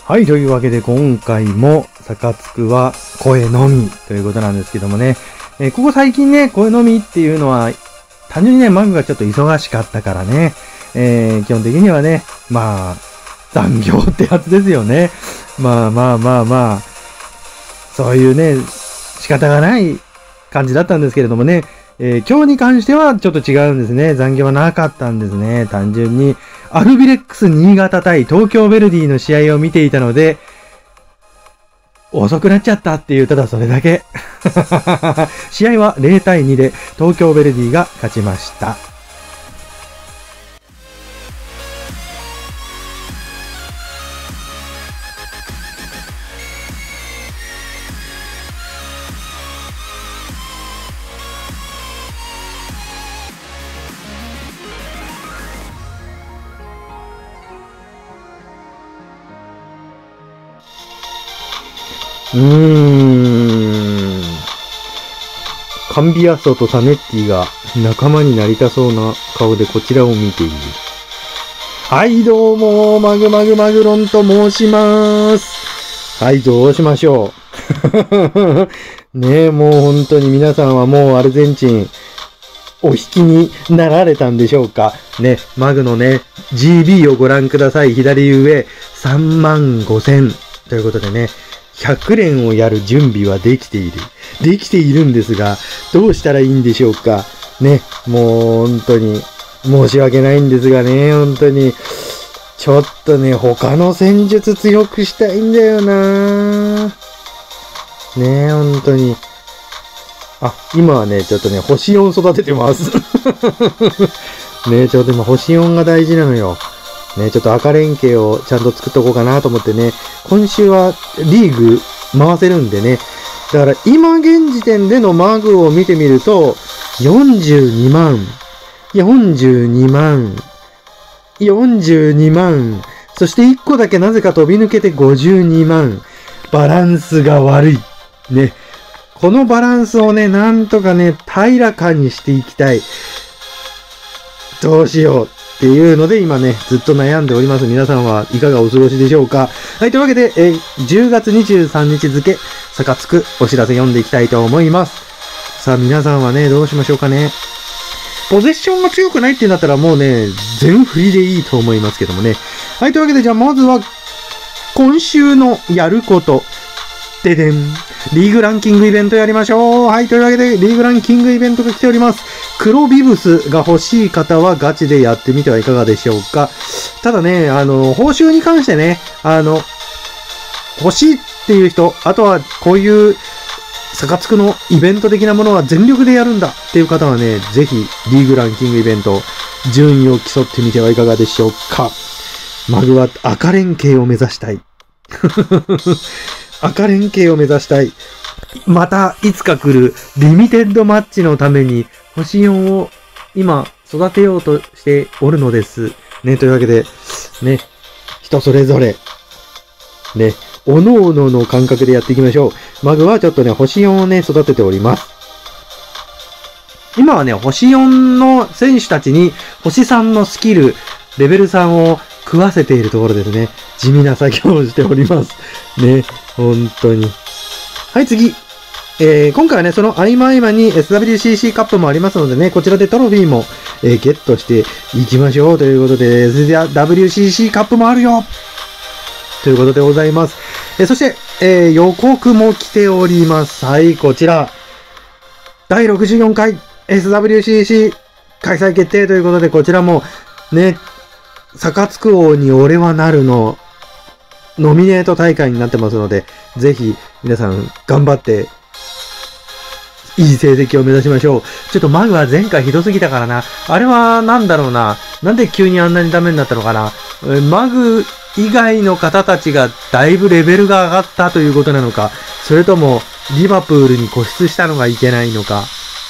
はい、というわけで今回もサカツクは声のみということなんですけどもね、ここ最近ね、声のみっていうのは単純にね、マグがちょっと忙しかったからね、基本的にはね、まあ、残業ってやつですよね。まあ、そういうね、仕方がない感じだったんですけれどもね、今日に関してはちょっと違うんですね。残業はなかったんですね。単純にアルビレックス新潟対東京ヴェルディの試合を見ていたので、遅くなっちゃったっていう、ただそれだけ。試合は0対2で東京ヴェルディが勝ちました。カンビアソとサネッティが仲間になりたそうな顔でこちらを見ている。はい、どうも、マグロンと申します。はい、どうしましょう。ねえ、もう本当に皆さんはもうアルゼンチン、お引きになられたんでしょうか。ね、マグのね、GB をご覧ください。左上、35,000ということでね、100連をやる準備はできているんですが、どうしたらいいんでしょうか。ね、もう本当に申し訳ないんですがね、本当に、ちょっとね、他の戦術強くしたいんだよなね、本当に。あ、今はね、ちょっとね、星4育ててます。ね、ちょっと今星4が大事なのよ。ね、ちょっと赤連携をちゃんと作っとこうかなと思ってね、今週はリーグ回せるんでね、だから今現時点でのマグを見てみると、42万、そして1個だけなぜか飛び抜けて52万。バランスが悪い。ね。このバランスをね、なんとかね、平らかにしていきたい。どうしようっていうので今ね、ずっと悩んでおります。皆さんはいかがお過ごしでしょうか。はい、というわけで、10月23日付、サカツクお知らせ読んでいきたいと思います。さあ、皆さんはね、どうしましょうかね。ポゼッションが強くないってなったらもうね、全振りでいいと思いますけどもね。はい、というわけで、じゃあまずは、今週のやること。ででん。リーグランキングイベントやりましょう。はい、というわけで、リーグランキングイベントが来ております。黒ビブスが欲しい方はガチでやってみてはいかがでしょうか。ただね、報酬に関してね、欲しいっていう人、あとはこういう、サカツクのイベント的なものは全力でやるんだっていう方はね、ぜひリーグランキングイベント、順位を競ってみてはいかがでしょうか。マグは赤連携を目指したい。赤連携を目指したい。また、いつか来るリミテッドマッチのために、星4を今育てようとしておるのです。ね、というわけで、ね、人それぞれ、ね、各々の感覚でやっていきましょう。マグはちょっとね、星4をね、育てております。今はね、星4の選手たちに、星3のスキル、レベル3を食わせているところですね。地味な作業をしております。ね、本当に。はい、次。今回はね、その合間に SWCC カップもありますのでね、こちらでトロフィーも、ゲットしていきましょうということで、WCC カップもあるよということでございます。そして、予告も来ております。はい、こちら。第64回 SWCC 開催決定ということで、こちらもね、サカツク王に俺はなるのノミネート大会になってますので、ぜひ皆さん頑張っていい成績を目指しましょう。ちょっとマグは前回ひどすぎたからな。あれはなんだろうな。なんで急にあんなにダメになったのかな。マグ以外の方たちがだいぶレベルが上がったということなのか、それともリバプールに固執したのがいけないのか。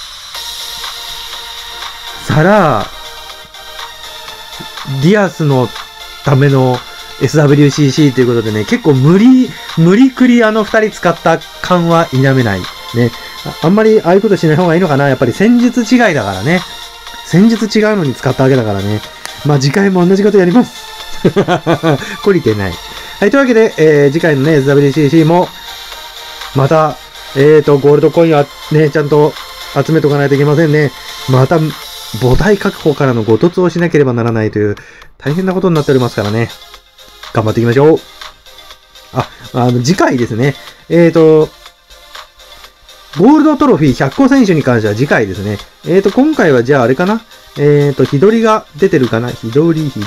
サラディアスのための SWCC ということでね、結構無理くり2人使った感は否めない。ね。あんまりああいうことしない方がいいのかな。やっぱり戦術違いだからね。戦術違うのに使ったわけだからね。まあ次回も同じことやります。懲りてない。 はい、というわけで、次回のね、SWCC も、また、ゴールドコインはね、ちゃんと集めとかないといけませんね。また、母体確保からのご突をしなければならないという、大変なことになっておりますからね。頑張っていきましょう。次回ですね。ゴールドトロフィー100個選手に関しては次回ですね。今回はじゃああれかな。日取りが出てるかな。日取り。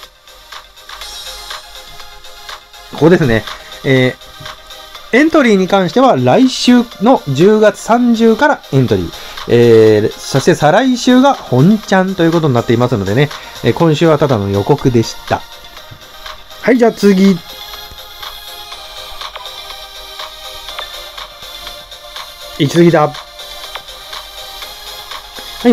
ここですね。エントリーに関しては来週の10月30からエントリー。そして再来週が本ちゃんということになっていますのでね。今週はただの予告でした。はい、じゃあ次。行き過ぎだ。はい、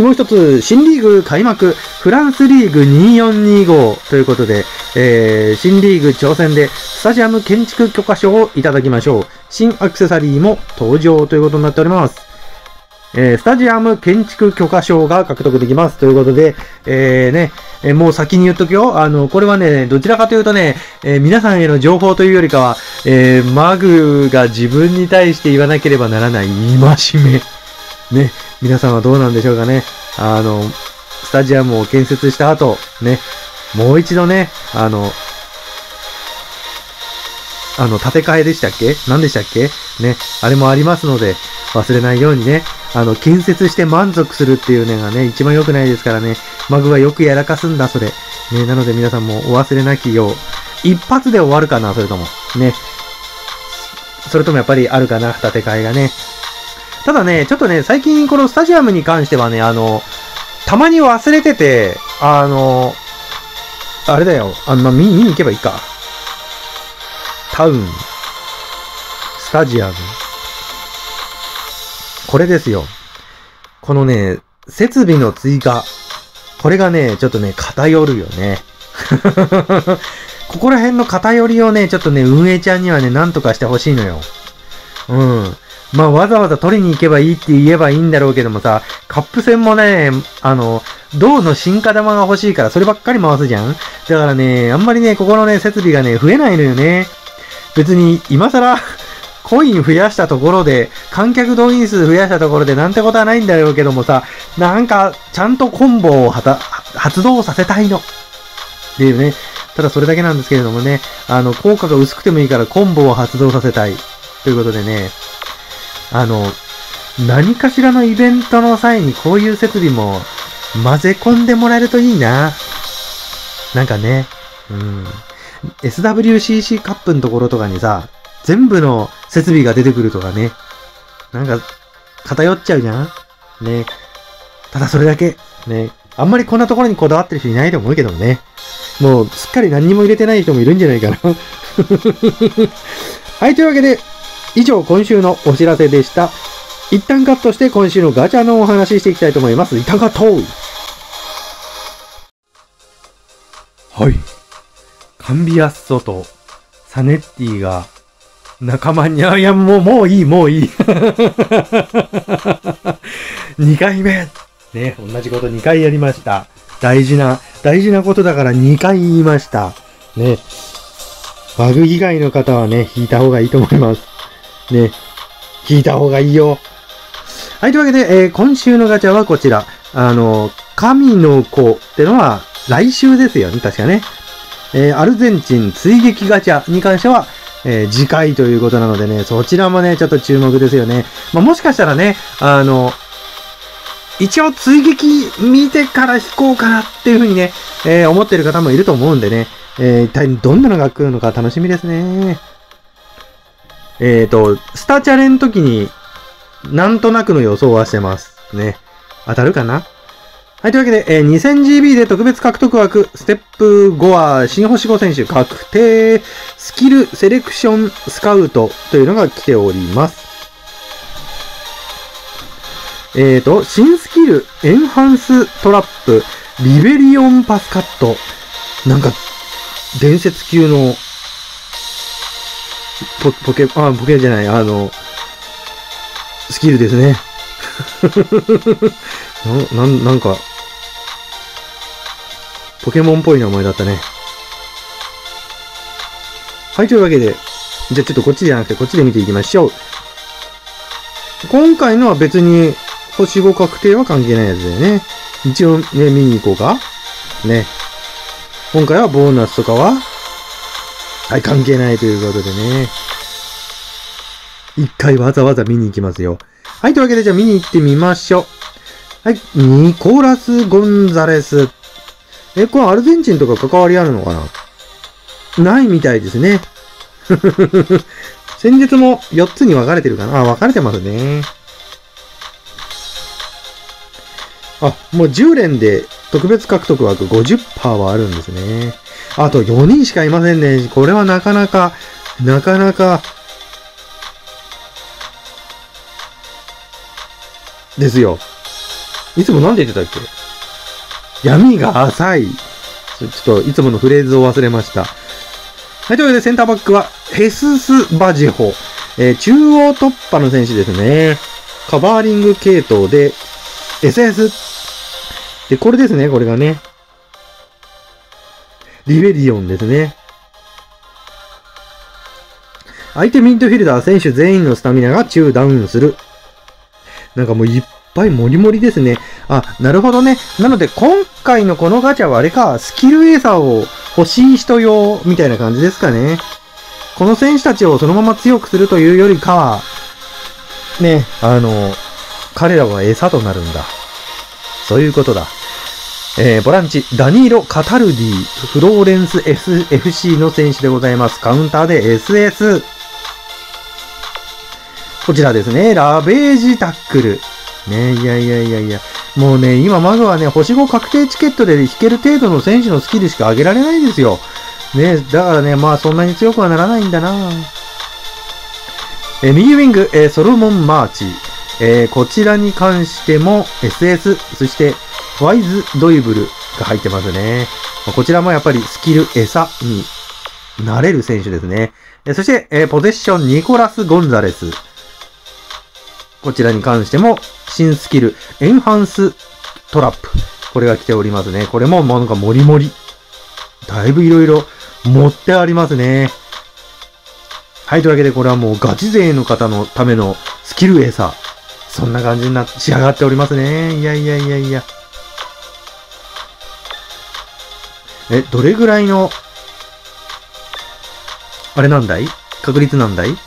もう一つ、新リーグ開幕、フランスリーグ2425ということで、新リーグ挑戦でスタジアム建築許可証をいただきましょう。新アクセサリーも登場ということになっております。スタジアム建築許可証が獲得できますということで、もう先に言っとくよ。これはね、どちらかというとね、皆さんへの情報というよりかは、マグが自分に対して言わなければならない戒め。ね、皆さんはどうなんでしょうかね。スタジアムを建設した後、ね、もう一度ね、建て替えでしたっけ？何でしたっけ？ね、あれもありますので、忘れないようにね、建設して満足するっていうのがね、一番良くないですからね、マグはよくやらかすんだ、それ。ね、なので皆さんもお忘れなきよう。一発で終わるかな、それとも。ね。それともやっぱりあるかな、建て替えがね。ただね、ちょっとね、最近このスタジアムに関してはね、たまに忘れてて、あれだよ、見に行けばいいか。タウン、スタジアム。これですよ。このね、設備の追加。これがね、ちょっとね、偏るよね。ここら辺の偏りをね、ちょっとね、運営ちゃんにはね、なんとかしてほしいのよ。うん。まあ、わざわざ取りに行けばいいって言えばいいんだろうけどもさ、カップ戦もね、銅の進化玉が欲しいから、そればっかり回すじゃん。だからね、あんまりね、ここのね、設備がね、増えないのよね。別に、今更、コイン増やしたところで、観客動員数増やしたところでなんてことはないんだろうけどもさ、なんか、ちゃんとコンボを発動させたいの。っていうね。ただそれだけなんですけれどもね、効果が薄くてもいいからコンボを発動させたい。ということでね、何かしらのイベントの際にこういう設備も混ぜ込んでもらえるといいな。なんかね、SWCC カップのところとかにさ、全部の設備が出てくるとかね。なんか、偏っちゃうじゃんね。ただそれだけ。ね。あんまりこんなところにこだわってる人いないと思うけどもね。もう、すっかり何にも入れてない人もいるんじゃないかな。はい、というわけで、以上、今週のお知らせでした。一旦カットして今週のガチャのお話ししていきたいと思います。一旦カット！はい。カンビアッソとサネッティが仲間に、いや、もういい。2回目。ね、同じこと2回やりました。大事なことだから2回言いました。ね。バグ以外の方はね、引いた方がいいと思います。ね。引いた方がいいよ。はい、というわけで、今週のガチャはこちら。神の子ってのは来週ですよね、確かね。アルゼンチン追撃ガチャに関しては、次回ということなのでね、そちらもね、ちょっと注目ですよね。まあ、もしかしたらね、一応追撃見てから引こうかなっていうふうにね、思ってる方もいると思うんでね、一体どんなのが来るのか楽しみですね。スタチャレの時に、なんとなくの予想はしてます。ね。当たるかな？はい、というわけで、2000GB で特別獲得枠、ステップ5は新星5選手確定、スキルセレクションスカウトというのが来ております。新スキル、エンハンストラップ、リベリオンパスカット。なんか、伝説級の、ポケじゃない、スキルですね。なんか、ポケモンっぽい名前だったね。 はい、というわけで、じゃあちょっとこっちじゃなくてこっちで見ていきましょう。今回のは別に星5確定は関係ないやつだよね。一応ね、見に行こうか。ね。今回はボーナスとかは、はい、関係ないということでね。一回わざわざ見に行きますよ。はい、というわけでじゃあ見に行ってみましょう。はい、ニコラス・ゴンザレス。これアルゼンチンとか関わりあるのかな？ないみたいですね。戦術も4つに分かれてるかな？分かれてますね。もう10連で特別獲得枠 50% はあるんですね。あと4人しかいませんね。これはなかなか、ですよ。いつもなんで言ってたっけ？闇が浅い。ちょっといつものフレーズを忘れました。はい、というわけでセンターバックはヘスス・バジホ。中央突破の選手ですね。カバーリング系統で SS。で、これですね、これがね。リベリオンですね。相手ミッドフィルダー選手全員のスタミナが中ダウンする。なんかもういっぱいモリモリですね。なるほどね。なので今回のこのガチャはあれか、スキルエーサーを欲しい人用みたいな感じですかね。この選手たちをそのまま強くするというよりかは、ね、彼らは餌となるんだ。そういうことだ。ボランチ、ダニーロ・カタルディ、フローレンス FC の選手でございます。カウンターで SS。こちらですね、ラベージタックル。ね、いや。もうね、今マグはね、星5確定チケットで引ける程度の選手のスキルしか上げられないんですよ。ね、だからね、まあそんなに強くはならないんだな。右ウィング、ソロモン・マーチ。こちらに関しても SS、そしてワイズ・ドイブルが入ってますね。こちらもやっぱりスキル餌になれる選手ですね。そして、ポゼッションニコラス・ゴンザレス。こちらに関しても新スキルエンハンストラップ。これが来ておりますね。これもなんかモリモリ。だいぶいろいろ持ってありますね。はい、というわけでこれはもうガチ勢の方のためのスキル餌。そんな感じに仕上がっておりますね。いや。どれぐらいの、あれなんだい？確率なんだい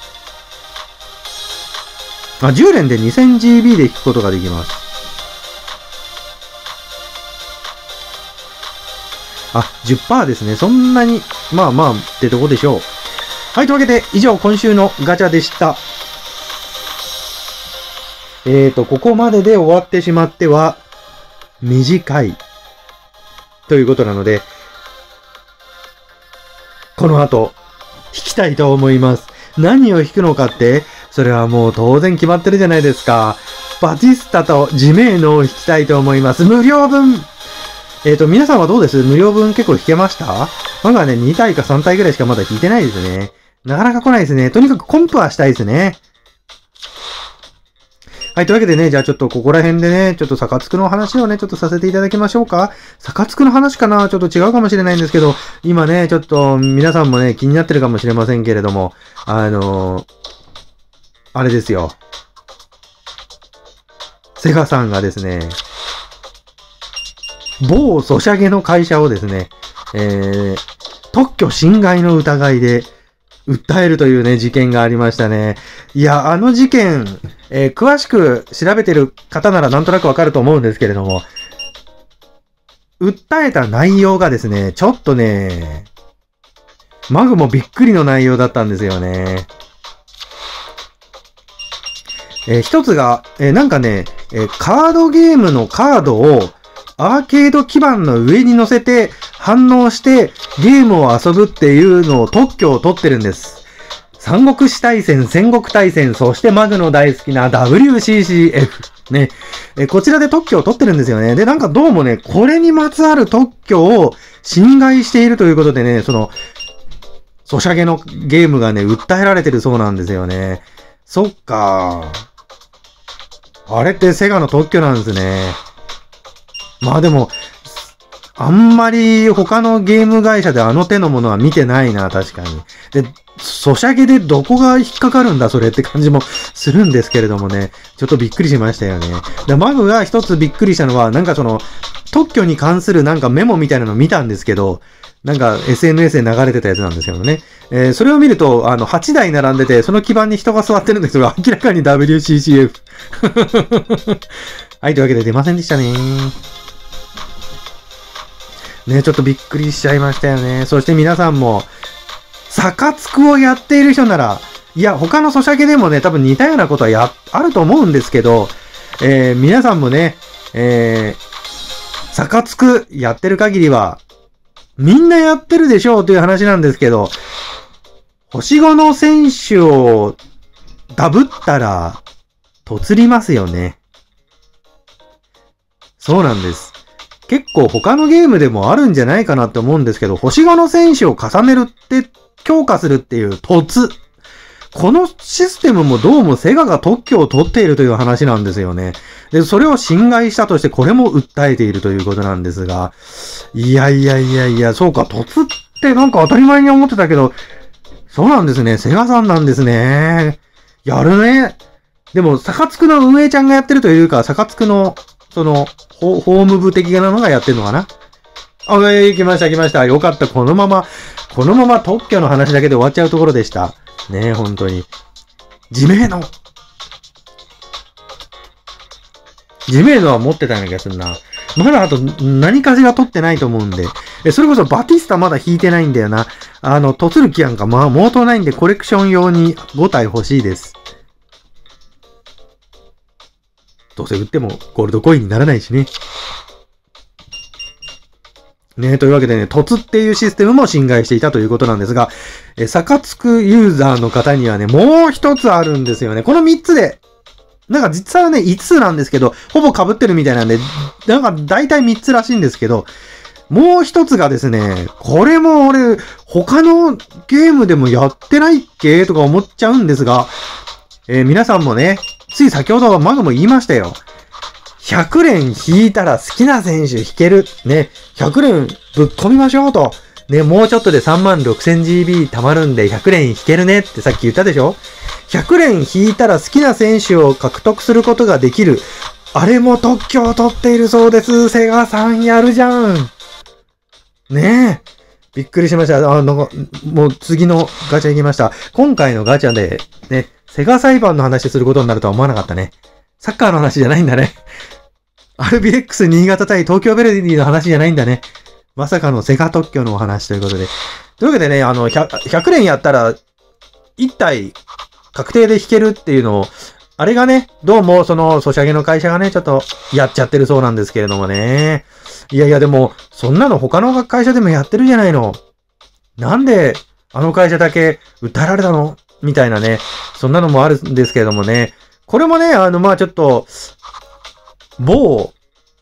？10連で 2000GB で引くことができます。10% ですね。そんなに、まあってとこでしょう。はい、というわけで、以上、今週のガチャでした。ここまでで終わってしまっては、短い。ということなので、この後、引きたいと思います。何を引くのかって、それはもう当然決まってるじゃないですか。バティスタとジメーノを引きたいと思います。無料分。皆さんはどうです？無料分結構引けました？まだね、2体か3体ぐらいしかまだ引いてないですね。なかなか来ないですね。とにかくコンプはしたいですね。はい、というわけでね、じゃあちょっとここら辺でね、ちょっとサカツクの話をね、ちょっとさせていただきましょうか。サカツクの話かな？ちょっと違うかもしれないんですけど、今ね、ちょっと皆さんもね、気になってるかもしれませんけれども、あれですよ。セガさんがですね、某ソシャゲの会社をですね、特許侵害の疑いで訴えるというね、事件がありましたね。いや、あの事件、詳しく調べてる方ならなんとなくわかると思うんですけれども、訴えた内容がですね、ちょっとね、マグもびっくりの内容だったんですよね。一つが、なんかね、カードゲームのカードをアーケード基板の上に乗せて反応してゲームを遊ぶっていうのを特許を取ってるんです。三国志大戦、戦国大戦、そしてマグの大好きな WCCF。ね。こちらで特許を取ってるんですよね。で、なんかどうもね、これにまつわる特許を侵害しているということでね、ソシャゲのゲームがね、訴えられてるそうなんですよね。そっか。あれってセガの特許なんですね。まあでも、 あんまり他のゲーム会社であの手のものは見てないな、確かに。で、ソシャゲでどこが引っかかるんだ、それって感じもするんですけれどもね。ちょっとびっくりしましたよね。で、マグが一つびっくりしたのは、なんかその、特許に関するなんかメモみたいなのを見たんですけど、なんか SNS で流れてたやつなんですけどね。それを見ると、8台並んでて、その基板に人が座ってるんですが、明らかに WCCF。はい、というわけで出ませんでしたね。ね、ちょっとびっくりしちゃいましたよね。そして皆さんも、サカツクをやっている人なら、いや、他のソシャゲでもね、多分似たようなことはあると思うんですけど、皆さんもね、サカツクやってる限りは、みんなやってるでしょうという話なんですけど、星5の選手をダブったら、とつりますよね。そうなんです。結構他のゲームでもあるんじゃないかなって思うんですけど、星5の選手を重ねるって強化するっていう突。このシステムもどうもセガが特許を取っているという話なんですよね。で、それを侵害したとしてこれも訴えているということなんですが、いや、そうか、突ってなんか当たり前に思ってたけど、そうなんですね。セガさんなんですね。やるね。でも、サカツクの運営ちゃんがやってるというか、サカツクの、その、ホーム部的なのがやってるのかな。あ、来ました。よかった。このまま特許の話だけで終わっちゃうところでした。ねえ、本当に。ジメーノは持ってたような気がするな。まだあと何かしら取ってないと思うんで。それこそバティスタまだ引いてないんだよな。とつる気なんかまあ、毛頭ないんでコレクション用に5体欲しいです。どうせ売ってもゴールドコインにならないしね。ね、というわけでね、突っていうシステムも侵害していたということなんですが、サカツクユーザーの方にはね、もう一つあるんですよね。この3つで、なんか実際はね、5つなんですけど、ほぼ被ってるみたいなんで、なんか大体3つらしいんですけど、もう一つがですね、これも俺、他のゲームでもやってないっけとか思っちゃうんですが、皆さんもね、つい先ほどマグも言いましたよ。100連引いたら好きな選手引ける。ね。100連ぶっ込みましょうと。ね、もうちょっとで 36,000GB 溜まるんで100連引けるねってさっき言ったでしょ ?100 連引いたら好きな選手を獲得することができる。あれも特許を取っているそうです。セガさんやるじゃん。ねえ。びっくりしました。なんか、もう次のガチャ行きました。今回のガチャで、ね、セガ裁判の話することになるとは思わなかったね。サッカーの話じゃないんだね。RBX 新潟対東京ヴェルディの話じゃないんだね。まさかのセガ特許のお話ということで。というわけでね、100連やったら、1体確定で引けるっていうのを、あれがね、どうもそのソシャゲの会社がね、ちょっとやっちゃってるそうなんですけれどもね。いやでも、そんなの他の会社でもやってるじゃないの。なんで、あの会社だけ訴えられたのみたいなね。そんなのもあるんですけれどもね。これもね、まあちょっと、某、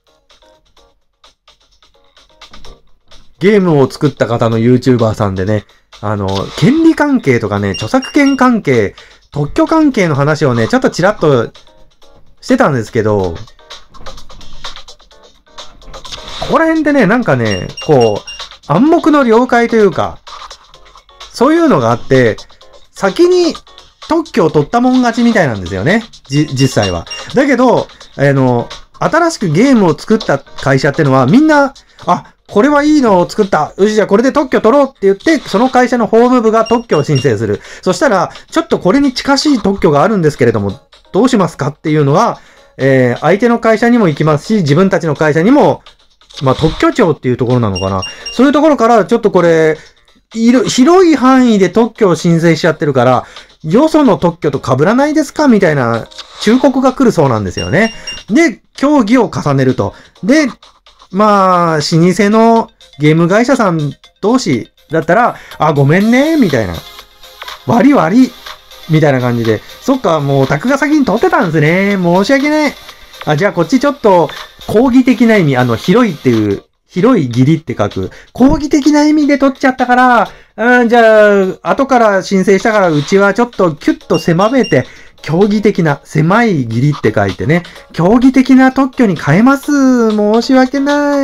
ゲームを作った方の YouTuber さんでね、権利関係とかね、著作権関係、特許関係の話をね、ちょっとちらっとしてたんですけど、ここら辺でね、なんかね、こう、暗黙の了解というか、そういうのがあって、先に特許を取ったもん勝ちみたいなんですよね。実際は。だけど、新しくゲームを作った会社ってのはみんな、あ、これはいいのを作った。よし、じゃあこれで特許取ろうって言って、その会社の法務部が特許を申請する。そしたら、ちょっとこれに近しい特許があるんですけれども、どうしますかっていうのが、相手の会社にも行きますし、自分たちの会社にも、まあ、特許庁っていうところなのかな。そういうところから、ちょっとこれ、広い範囲で特許を申請しちゃってるから、よその特許と被らないですかみたいな忠告が来るそうなんですよね。で、協議を重ねると。で、まあ、老舗のゲーム会社さん同士だったら、あ、ごめんね、みたいな。悪い、みたいな感じで。そっか、もうオタクが先に取ってたんですね。申し訳ない。あ、じゃあこっちちょっと、講義的な意味、広いっていう、広い義理って書く。講義的な意味で取っちゃったから、じゃあ、後から申請したから、うちはちょっとキュッと狭めて、 競技的な、狭い義理って書いてね、競技的な特許に変えます。申し訳ない。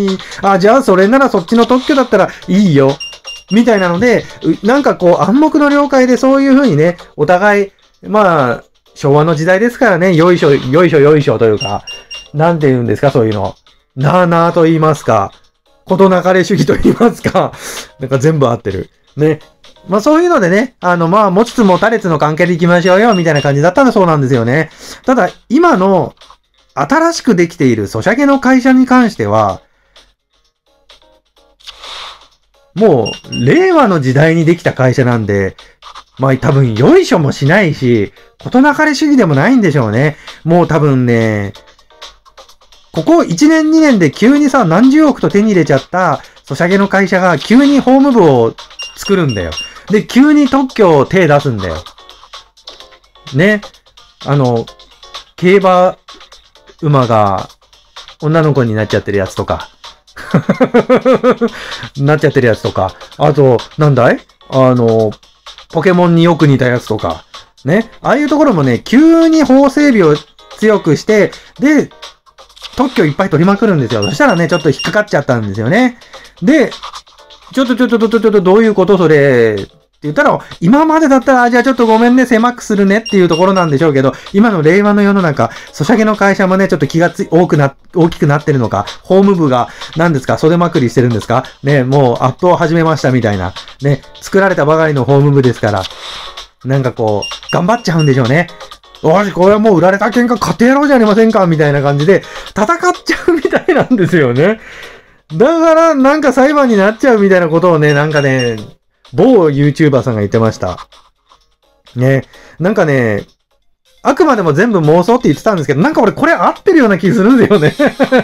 あ、じゃあそれならそっちの特許だったらいいよ。みたいなので、なんかこう暗黙の了解でそういう風にね、お互い、まあ、昭和の時代ですからね、よいしょ、よいしょ、よいしょというか、なんて言うんですか、そういうの。なあなあと言いますか、事なかれ主義と言いますか、なんか全部合ってる。ね。まあそういうのでね、まあ持ちつ持たれつの関係でいきましょうよ、みたいな感じだったらそうなんですよね。ただ、今の新しくできているソシャゲの会社に関しては、もう、令和の時代にできた会社なんで、まあ多分、よいしょもしないし、事なかれ主義でもないんでしょうね。もう多分ね、ここ1年2年で急にさ、何十億と手に入れちゃったソシャゲの会社が急に法務部を作るんだよ。で、急に特許を手出すんだよ。ね。競馬馬が女の子になっちゃってるやつとか。なっちゃってるやつとか。あと、なんだいポケモンによく似たやつとか。ね。ああいうところもね、急に法整備を強くして、で、特許いっぱい取りまくるんですよ。そしたらね、ちょっと引っかかっちゃったんですよね。で、ちょっと、どういうことそれって言ったら、今までだったら、じゃあちょっとごめんね、狭くするねっていうところなんでしょうけど、今の令和の世の中、ソシャゲの会社もね、ちょっと気が大きくなってるのか、法務部が、何ですか、袖まくりしてるんですかね、もうアップを始めましたみたいな。ね、作られたばかりの法務部ですから、なんかこう、頑張っちゃうんでしょうね。おし、これはもう売られた喧嘩勝てやろうじゃありませんかみたいな感じで、戦っちゃうみたいなんですよね。だから、なんか裁判になっちゃうみたいなことをね、なんかね、某 YouTuber さんが言ってました。ね。なんかね、あくまでも全部妄想って言ってたんですけど、なんか俺これ合ってるような気するんですよね。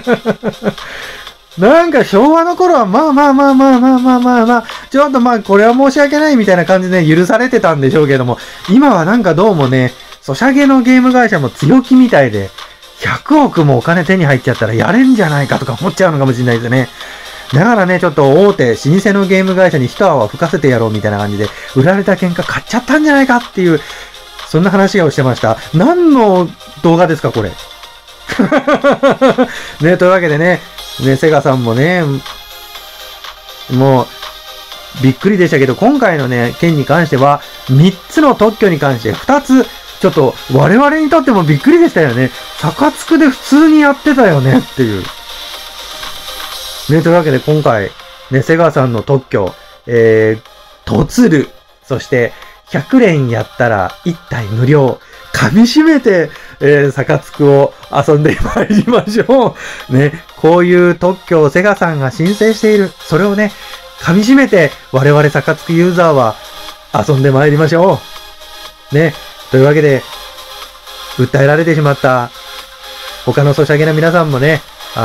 なんか昭和の頃はまあ、ちょっとまあこれは申し訳ないみたいな感じで許されてたんでしょうけども、今はなんかどうもね、ソシャゲのゲーム会社も強気みたいで、100億もお金手に入っちゃったらやれんじゃないかとか思っちゃうのかもしれないですね。だからね、ちょっと大手、老舗のゲーム会社に一泡吹かせてやろうみたいな感じで、売られた喧嘩買っちゃったんじゃないかっていう、そんな話をしてました。何の動画ですか、これ。ね、というわけでね、セガさんもね、もう、びっくりでしたけど、今回のね、件に関しては、3つの特許に関して2つ、ちょっと我々にとってもびっくりでしたよね。サカツクで普通にやってたよねっていう。ね、というわけで今回、ね、セガさんの特許、トツル、そして100連やったら1体無料、噛み締めて、サカツクを遊んでまいりましょう。ね、こういう特許をセガさんが申請している。それをね、噛み締めて我々サカツクユーザーは遊んでまいりましょう。ね。というわけで、訴えられてしまった他のソシャゲの皆さんもね、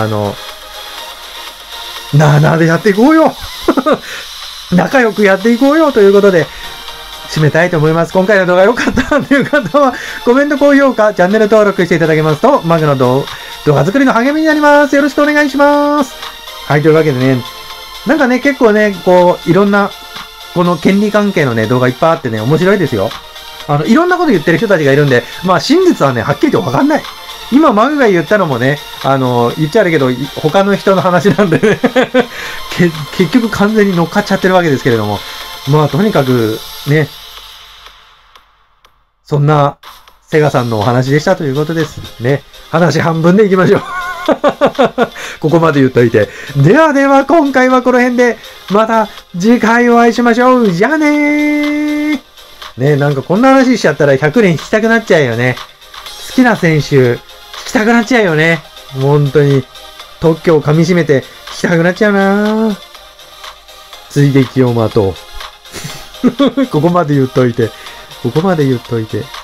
なあなあでやっていこうよ仲良くやっていこうよということで、締めたいと思います。今回の動画良かったという方は、コメント、高評価、チャンネル登録していただけますと、マグの動画作りの励みになります。よろしくお願いします。はい、というわけでね、なんかね、結構ね、こう、いろんな、この権利関係のね、動画いっぱいあってね、面白いですよ。いろんなこと言ってる人たちがいるんで、まあ真実はね、はっきりとわかんない。今、マグが言ったのもね、言っちゃうけど、他の人の話なんでね結局完全に乗っかっちゃってるわけですけれども、まあとにかく、ね、そんな、セガさんのお話でしたということです。ね。話半分でいきましょう。ここまで言っといて。ではでは、今回はこの辺で、また次回お会いしましょう。じゃあねー。ね、なんかこんな話しちゃったら100連引きたくなっちゃうよね。好きな選手、引きたくなっちゃうよね。本当に。特許を噛み締めて引きたくなっちゃうなぁ。追撃を待とう。ここまで言っといて。